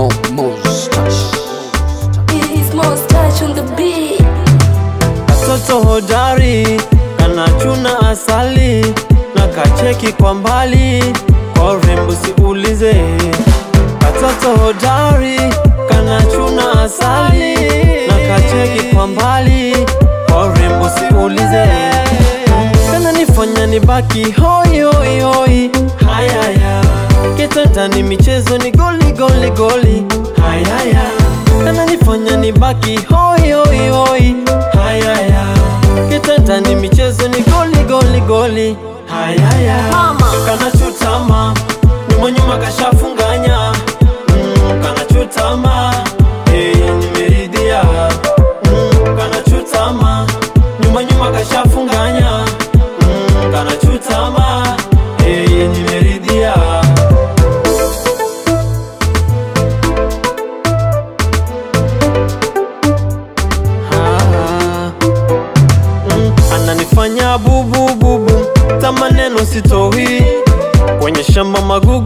It's Moustache on the beat. Katoto hodari, kanachuna asali, na kacheki kwa mbali, kwa urembo siulize. Katoto hodari, kanachuna asali, na kacheki kwa mbali, kwa urembo siulize. Kana nifanya nibaki hoi hoi hoi, hayaya. Kitandani michezo ni goli goli goli, hayaya. Kana nifanya nibaki hoi hoi hoi, hayaya. Kitandani michezo ni goli goli goli, hayaya. Kana chutama, nyuma nyuma kashafunganya. Kana chutama, nimeridhia. Kana chutama, nyuma nyuma kashafunganya. Kana chutama, nimeridhia. Ananifanya bubu bubu, tamaneno sitowi, kwenye shamba magugu